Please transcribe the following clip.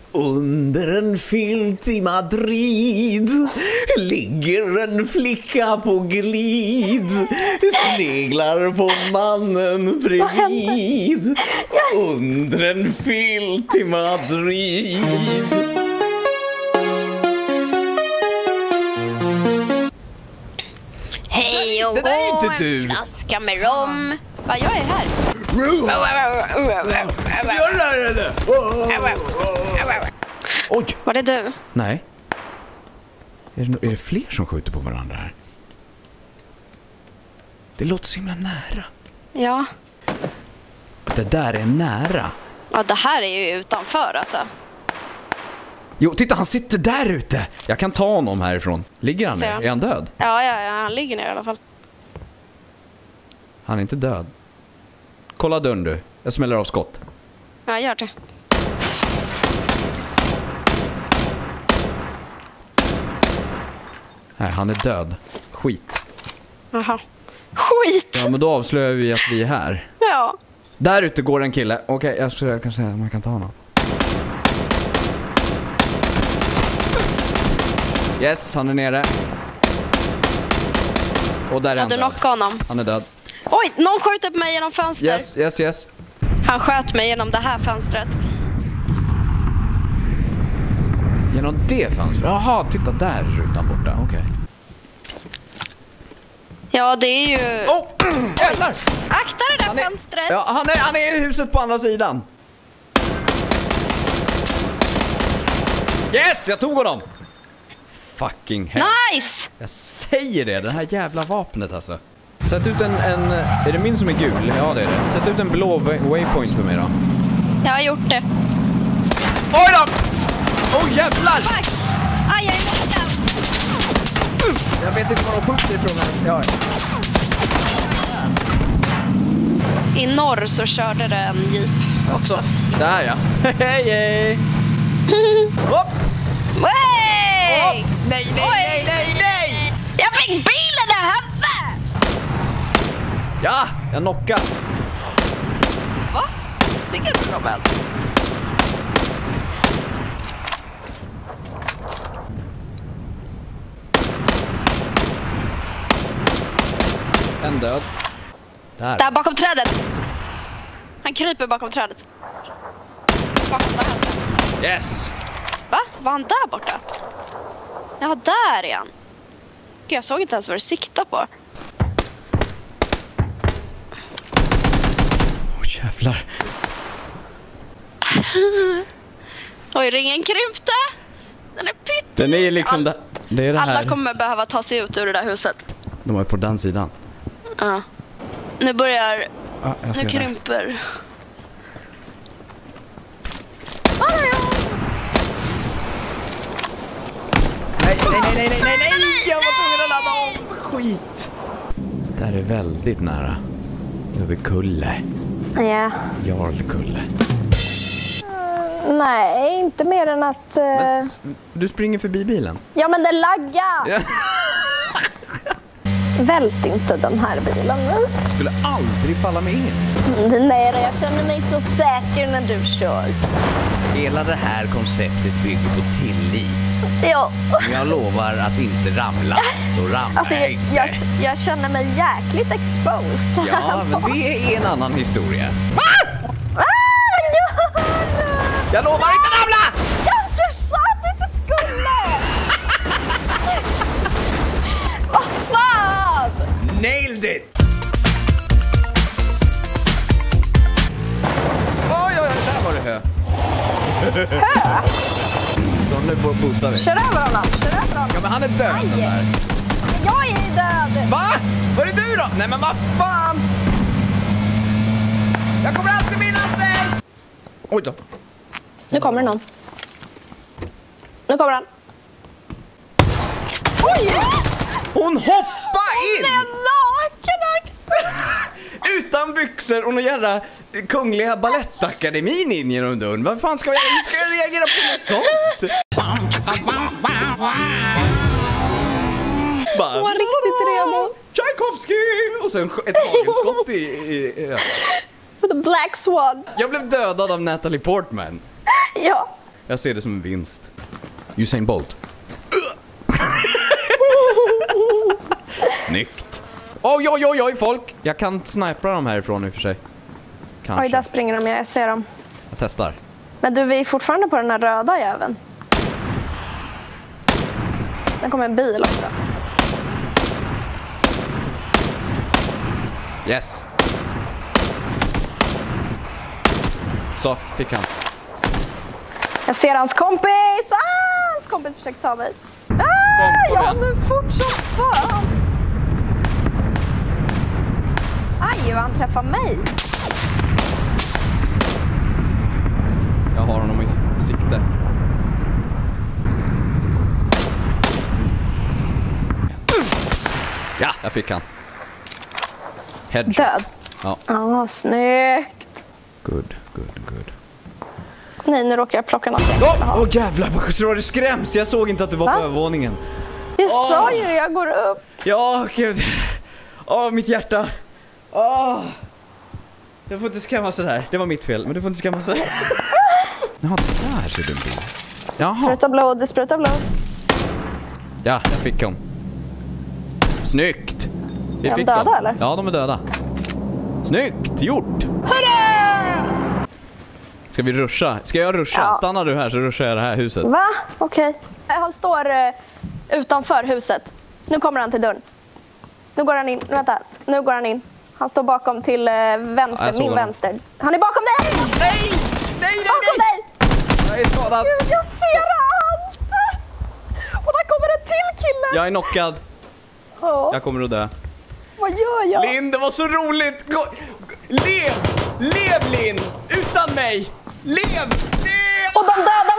Under en filt i Madrid ligger en flicka på glid, sneglar på mannen bredvid. Under en filt i Madrid. Hej och det där är inte du. En flaska med rom. Ja, jag är här. Oj. Var det du? Nej. Är det fler som skjuter på varandra här? Det låter så himla nära. Ja. Det där är nära. Ja, det här är ju utanför alltså. Jo, titta, han sitter där ute. Jag kan ta honom härifrån. Ligger han ner? Är han död? Ja, han ligger ner i alla fall. Han är inte död. Kolla dörren du. Jag smäller av skott. Ja, gör det. Nej, han är död. Skit. Jaha. Skit! Ja, men då avslöjar vi att vi är här. Ja. Där ute går en kille. Okej, jag tror jag kan säga att man kan ta honom. Yes, han är nere. Och där är han du död. knockade honom. Han är död. Oj, någon skjuter på mig genom fönster. Yes. Han sköt mig genom det här fönstret. Genom det fönstret? Jaha, titta där rutan borta. Okej. Ja, det är ju... Åh, jävlar! Akta det där fönstret! Ja, han är i huset på andra sidan. Yes, jag tog honom! Fucking hell. Nice! Jag säger det här jävla vapnet alltså. Sätt ut en... Är det min som är gul? Ja, det är det. Sätt ut en blå waypoint för mig då. Jag har gjort det. Oj då! Åh, jävlar! Fuck! Aj, jag är borta! Jag vet inte var de skjuter ifrån här. Ja. I norr så körde det en jeep också. Alltså, där ja. Hej! Hopp! Hey! Nej! Jag fick bilen i huvudet! Ja, jag knockar. Va? Ser du Robin? En död. Där bakom trädet. Han kryper bakom trädet. Bakom det här. Yes! Va? Var han där borta? Ja, där är han. Gud, jag såg inte ens vad du siktar på. Åh, jävlar. Oj, ringen krympte. Den är pytt. Den är liksom det är det här. Alla kommer behöva ta sig ut ur det där huset. De är på den sidan. Ja. Nu börjar... Ja, jag ser nu det. krymper. Nej! Jag var tvungen att ladda om. Skit. Det här är väldigt nära. Över Kulle. Ja. Jarlkulle. Nej, inte mer än att... Men, du springer förbi bilen. Ja, men den laggar! Ja. Vält inte den här bilen nu. Jag skulle aldrig falla med in. Nej, jag känner mig så säker när du kör. Hela det här konceptet bygger på tillit. Ja. Om jag lovar att inte ramla, då ramlar Alltså, jag inte. jag känner mig jäkligt exposed. Ja, men det är en annan historia. Jag lovar inte ramla! Ja, du sa att du inte skulle! Vad fan! Nailed it! Oj, där var det hö. Hö? Så nu boostar vi. Kör över honom, Ja, men han är död den där. Jag är död! Va? Var det du då? Nej, men vad fan! Jag kommer alltid minnas dig! Oj då. Nu kommer det någon. Nu kommer han. Oj! Hon hoppar in! Den naken också! Utan byxor och någon jävla kungliga balettakademin in genom dörren. Vad fan ska hur ska jag reagera på något sånt? Bara, Så riktigt redo. Tchaikovsky! Och sen ett hagelskott i The Black Swan. Jag blev dödad av Natalie Portman. Ja. Jag ser det som en vinst. Usain Bolt. Snyggt. Oj, folk. Jag kan snipra dem härifrån i och för sig. Kanske. Oj, där springer de. Jag ser dem. Jag testar. Men du, vi är fortfarande på den här röda jäveln. Den kommer en bil också. Yes. Så, fick han. Jag ser hans kompis! Hans kompis försöker ta mig. Ja, nu fort som fan! Aj, vad han träffar mig. Jag har honom i sikte. Ja, jag fick han. Headshot. Död. Ja. Ja, snyggt. Good. Nej, nu råkar jag plocka något jag inte vill ha. Jävlar vad det skräms. Jag såg inte att du var på övervåningen. Jag sa ju, jag går upp. Ja, gud. Mitt hjärta. Jag får inte skrämma sådär. Det var mitt fel, men du får inte skrämma sådär. Jaha, där ser du på. Jaha. Det sprutar blod. Ja, jag fick dem. Snyggt. Är de döda eller? Ja, de är döda. Snyggt, gjort. Hurra! Ska vi ruscha? Ska jag ruscha? Ja. Stannar du här så ruschar jag det här huset. Va? Okej. Han står utanför huset. Nu kommer han till dörren. Nu går han in. Vänta, nu går han in. Han står bakom till vänster, min vänster. Han är bakom dig! Nej! Bakom dig! Jag är skadad. Gud, jag ser allt! Och där kommer en till kille! Jag är knockad. Ja. Jag kommer att dö. Vad gör jag? Linn, det var så roligt! Lev! Lev, Linn! Utan mig! Lev! Och de dödar